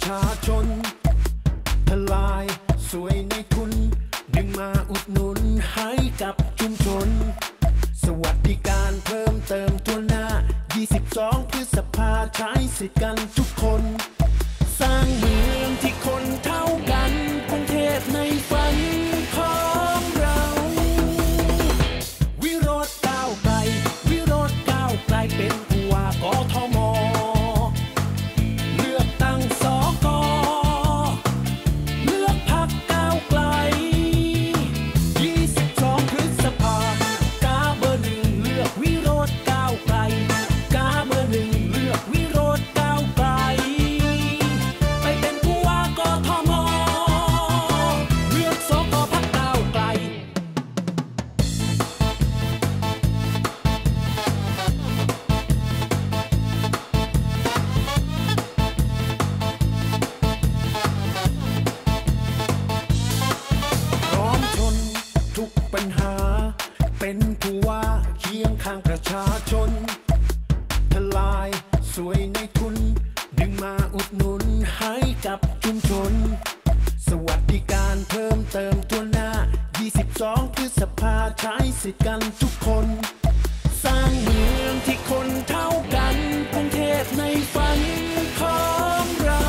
ชาชนทลายสวยในทุนดึงมาอุดหนุนให้กับชุมชนสวัสดิการเพิ่มเติมทั่วหน้า22 พฤษภาใช้สิทธิ์กันทุกคนสร้างเมืองที่คนเท่ากันกรุงเทพในฝันของเราวิโรจน์ก้าวไกลวิโรจน์ก้าวไกลเป็นผู้ว่ากทมเลือกตั้งสกเลือกพรรคก้าวไกล22 พฤษภากาเบอร์ 1เลือกวิโรจน์ก้าวไกลกาเบอร์ 1เลือกวิโรจน์ก้าวไกลไปเป็นผู้ว่ากทมเลือกสกพรรคก้าวไกลพร้อมชนทุกปัญหาเป็นผู้ว่าเคียงข้างประชาชนทลายสวยในทุนดึงมาอุดหนุนให้กับชุมชนสวัสดิการเพิ่มเติมทั่วหน้า22 พฤษภาใช้สิทธิ์กันทุกคนสร้างเมืองที่คนเท่ากันกรุงเทพในฝันของเรา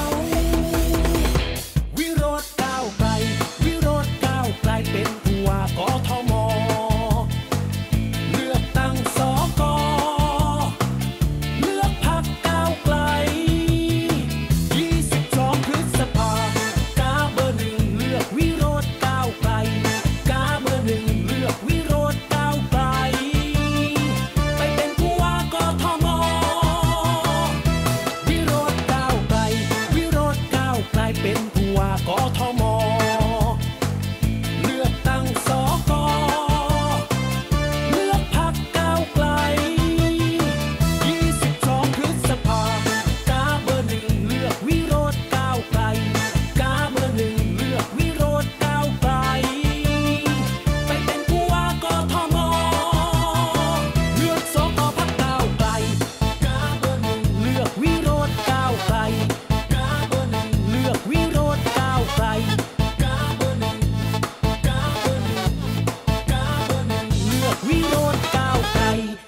วิโรจน์ก้าวไกลวิโรจน์ก้าวไกลเป็นผู้ว่ากทมเลือกตั้งสกเลือกพรรคก้าวไกล22 พฤษภากาเบอร์ 1เลือกวิโรจน์ก้าวไกลกาเบอร์ 1เลือกวิโรจน์ก้าวไกลไปเป็นผู้ว่ากทมวิโรจน์ก้าวไกลวิโรจน์ก้าวไกลเป็นผู้ว่ากทมเลือกตั้งสกเลือกพรรคก้าวไกล22 พฤษภากาเบอร์ 1เลือกวิโรจน์ก้าวไกลกาเบอร์ 1เลือกวิโรจน์ก้าวไกลไปเป็นผู้ว่ากทมเลือกสกพรรคก้าวไกลกาเบอร์ 1เลือกวิโรจน์ก้าวไกลกาเบอร์ 1เลือกวิโรจน์ก้าวไกลกาเบอร์ 1กาเบอร์ 1กาเบอร์ 1เลือกวิโรจน์ก้าวไกล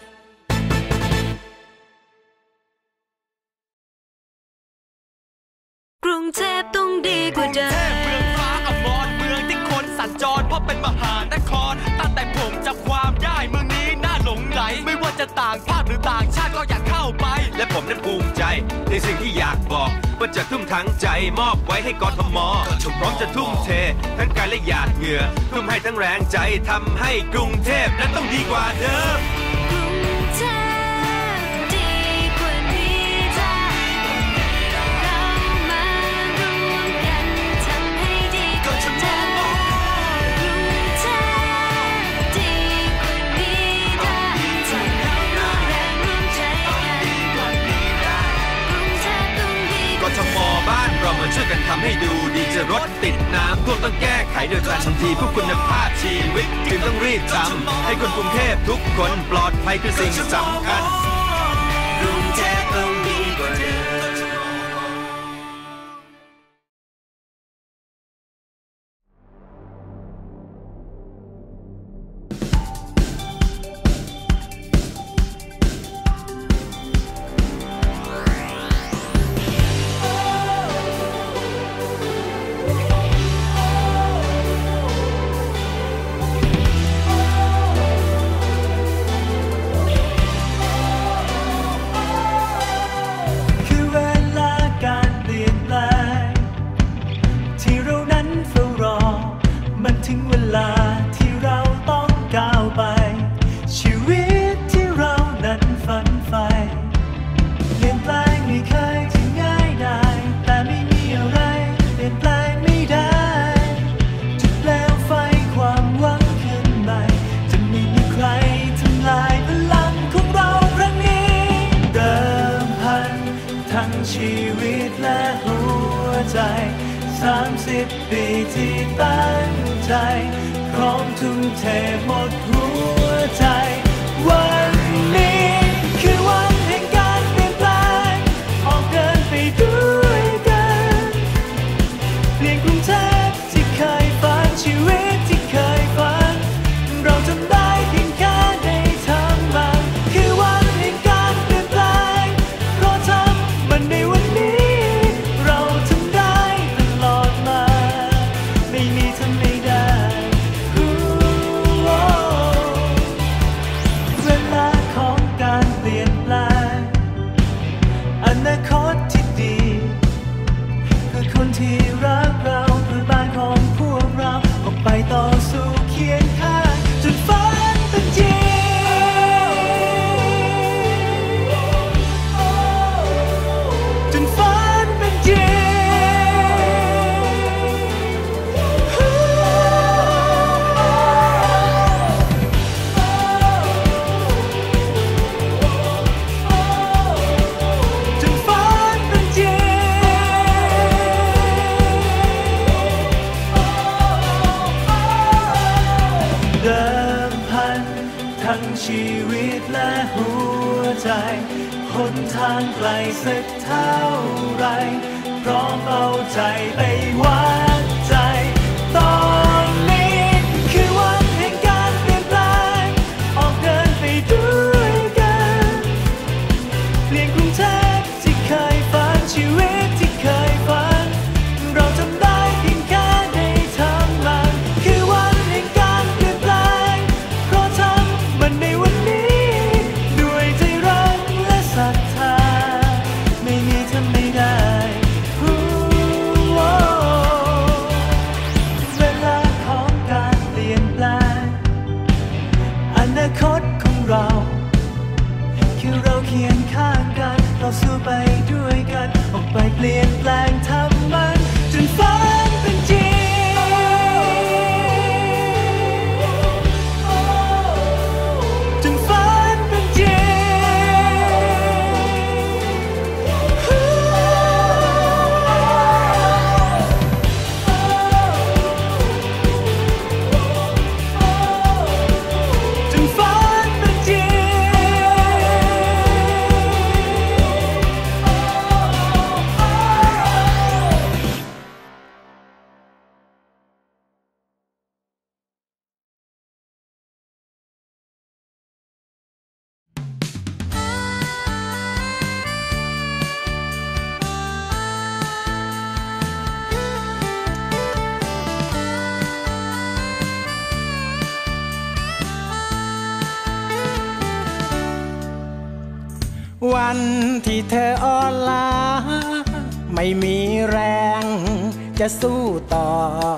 กรุงเทพต้องดีกว่าเดิมเมืองฟ้าอมรเมืองที่คนสัญจรเพราะเป็นมหานครตั้งแต่ผมจำความได้เมืองนี้น่าหลงไหลไม่ว่าจะต่างภาคหรือต่างชาติก็อยากเข้าไปและผมนั้นภูมิใจในสิ่งที่อยากบอกว่าจะทุ่มทั้งใจมอบไว้ให้กทมพร้อมจะทุ่มเททั้งกายและหยาดเหงื่อทุ่มให้ทั้งแรงใจทำให้กรุงเทพนั้นต้องดีกว่าเดิมกรุงเทพดีกว่านี้ถ้าเรามารวมกันทำให้ดีกว่าเดิมกรุงเทพดีกว่านี้ถ้าเราร่วมแรงร่วมใจกันกรุงเทพต้องดีกทมบ้านเรามาช่วยกันทำให้ดูดีจะรถติดน้ำท่วมต้องแก้ไขโดยการทันทีเพื่อคุณภาพชีวิตจึงต้องรีบทำให้คนกรุงเทพทุกคนปลอดภัยคือสิ่งสำคัญกรุงเทพต้องดีกว่าเดิม 30 ปีที่ตั้งใจพร้อมทุ่มเทหมดหัวใจวันนี้คือวันแห่งการเปลี่ยนแปลงออกเดินไปด้วยกันหนทางไกลสักเท่าไรพร้อมเอาใจไปวัดใจตอนนี้คือวันแห่งการเปลี่ยนแปลงออกเดินไปด้วยกันเปลี่ยนกรุงเทพที่เคยฝันชีวิตที่เคยฝันเราทำได้เพียงแค่ได้ทำมันคือวันแห่งการเปลี่ยนแปลงเพราะทำมันในวันนี้ด้วยใจรักและศรัทธาไม่มีทำไม่ได้เวลาของการเปลี่ยนแปลงอนาคตของเราคือเราเคียงข้างกันเราสู้ไปด้วยกันออกไปเปลี่ยนแปลงทำมันจนฝันเป็นจริงจนฝันเป็นจริงจนฝันเป็นจริงวันที่เธออ่อนล้าไม่มีแรงจะสู้ต่อ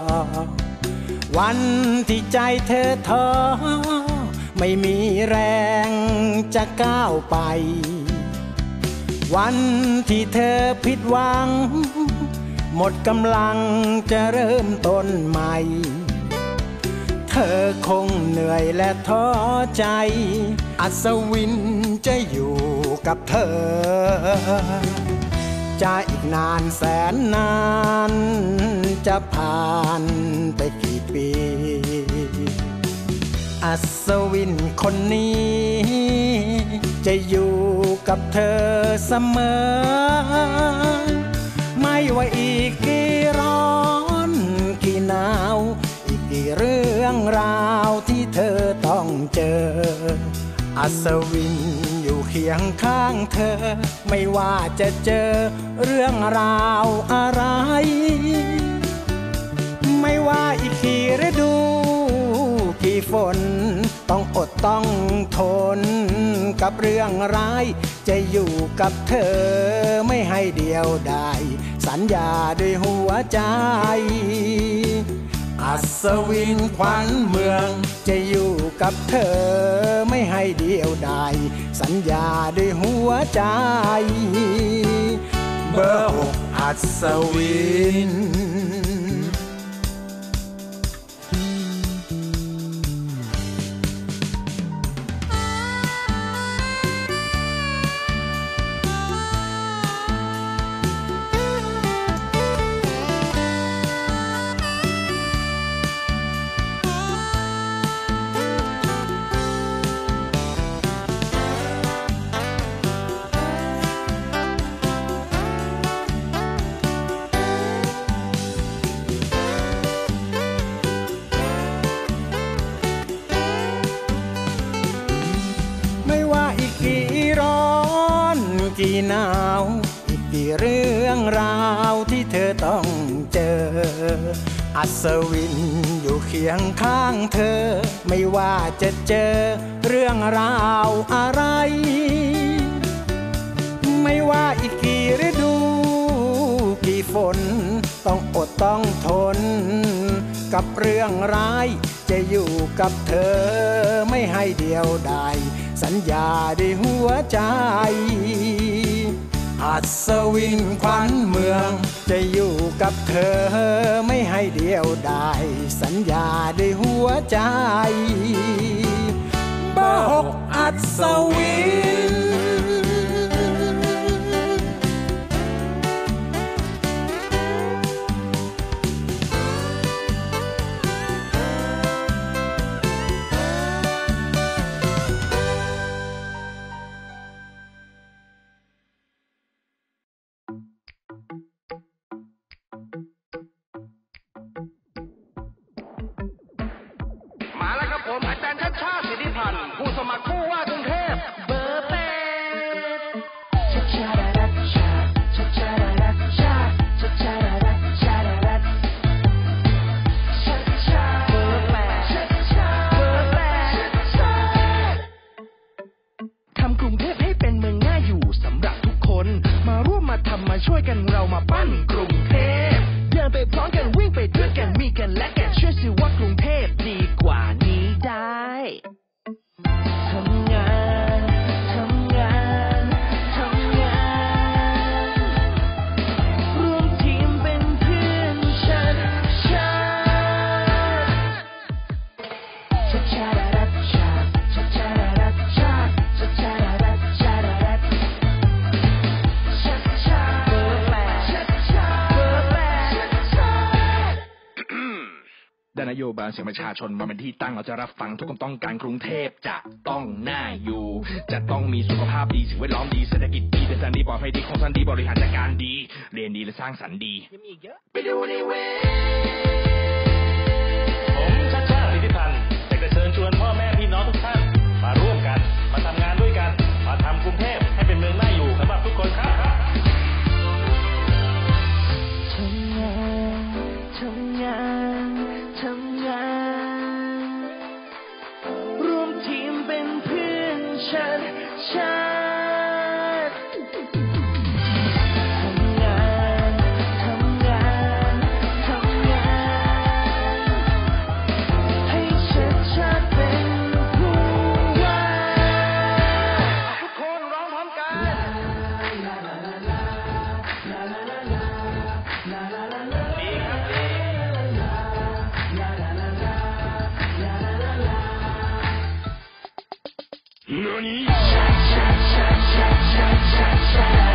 วันที่ใจเธอท้อไม่มีแรงจะก้าวไปวันที่เธอผิดหวังหมดกำลังจะเริ่มต้นใหม่เธอคงเหนื่อยและท้อใจอัศวินจะอยู่กับเธอจะอีกนานแสนนานจะผ่านไปกี่ปีอัศวินคนนี้จะอยู่กับเธอเสมอไม่ว่าอีกกี่ร้อนกี่หนาวอีกกี่เรื่องราวที่เธอต้องเจออัศวินอยู่เคียงข้างเธอไม่ว่าจะเจอเรื่องราวอะไรไม่ว่าอีกกี่ฤดูกี่ฝนต้องอดต้องทนกับเรื่องร้ายจะอยู่กับเธอไม่ให้เดียวดายสัญญาด้วยหัวใจอัศวินขวัญเมืองจะอยู่กับเธอไม่ให้เดียวดายสัญญาด้วยหัวใจเบอร์6อัศวินกี่หนาวอีกกี่เรื่องราวที่เธอต้องเจออัศวินอยู่เคียงข้างเธอไม่ว่าจะเจอเรื่องราวอะไรไม่ว่าอีกกี่ฤดูกี่ฝนต้องอดต้องทนกับเรื่องร้ายจะอยู่กับเธอไม่ให้เดียวดายสัญญาด้วยหัวใจอัศวินขวัญเมืองจะอยู่กับเธอไม่ให้เดียวดายสัญญาด้วยหัวใจเบอร์6อัศวินากผู้ว่ากรุงเทพเบอร์8ทำกรุงเทพให้เป็นเมืองน่าอยู่สำหรับทุกคนมาร่วมมาทำมาช่วยกันเรามาปั้นกรุงเทพเดินไปพร้อมกันวิ่งไปด้วยกันมีกันและกันเชื่อสิว่ากรุงเทพดีกว่านี้ได้ทำงานร่วมทีมเป็นเพื่อนฉันด้านนโยบายเสียงประชาชนมาเป็นที่ตั้งเราจะรับฟังทุกความต้องการกรุงเทพจะต้องน่าอยู่จะต้องมีสุขภาพดีสิ่งแวดล้อมดีเศรษฐกิจดีเดินทางดีปลอดภัยดีคงสันดีบริหารจัดการดีเรียนดีและสร้างสรรค์ดีไปดูในเว็บผมชัชชาติ สิทธิพันธ์อยากจะเชิญชวนพ่อแม่พี่น้องทุกท่านมาร่วมกันมาทำงานด้วยกันมาทำกรุงเทพให้เป็นเมืองน่าอยู่สำหรับทุกคนครับทำงานร่วมทีมเป็นเพื่อนฉันทำงานให้ชัดเป็นผู้ว่าทุกคนร้องพร้อมกัน何